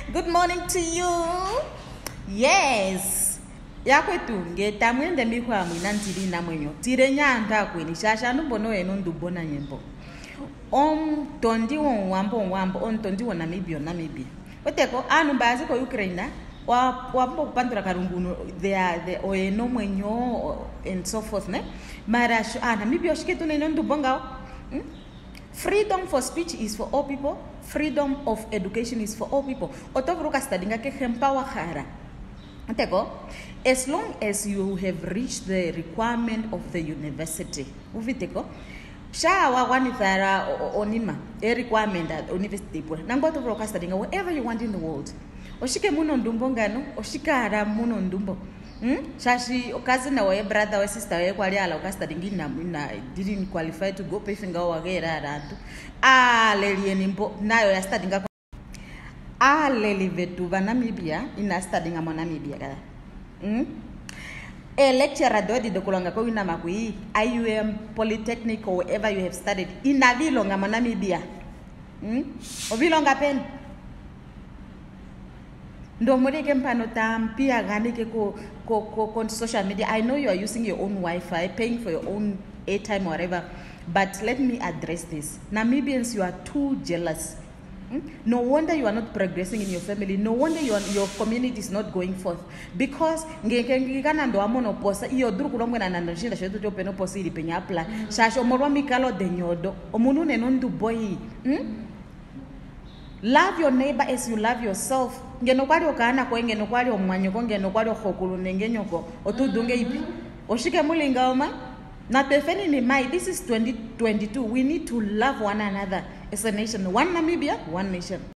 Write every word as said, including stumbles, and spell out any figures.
Good morning to you. Yes. Yakwetu ngetamwende mikwa mwinantiri namwenyo. Tire nyanda kweni shasha nubono eno ndubona nyembo. Om tondi won wambo wambo on tondi won Namibia Namibia. Oteko anu bazi ko Ukraine wa wambo pandura karunguno they are the oeno mwenyo and so forth ne. Mara ah Namibia shiketu ne ndubonga. Hmm? Freedom for speech is for all people. Freedom of education is for all people. Otovruka studying ke empower hara. As long as you have reached the requirement of the university, uviteko. Shawa wanithara onima a requirement at university. Nango to studying wherever you want in the world. Oshike muno ndumbo ngano, oshikara muno ndumbo. Hmm? Shashi okazi na wae brother wa sister wae kwali ala okastudying na na didn't qualify to go pay finger wagera rantu. Ah leli enimbo nayo ya studying ah leli vetu va Namibia ina studying amo Namibia kada. Hmm? A lecturer do di dokulanga ko ina makui I U M Polytechnic or wherever you have studied ina vilonga amo Namibia. Hmm? Ovilonga pen ndo mureke mpano tampia gani ke ko ko ko social media. I know you are using your own Wi-Fi, paying for your own airtime or whatever, but let me address this. Namibians, you are too jealous. Hmm? No wonder you are not progressing in your family. No wonder your your community is not going forth because ngekengikana ndo amono posa iyo duru kulomwe na nanashinda shetu to peno posi ili penya apla shasho morwa mikalo denyodo omunu nenondu boy. Hmm? Love your neighbor as you love yourself. Ngeno kwali okana ko ngeno kwali omwanyo ko ngeno kwali okokulu nengenyoko otudunge ipi oshike mulinga oma na tefeni ni mai. This is twenty twenty-two. We need to love one another as a nation. One Namibia, one nation.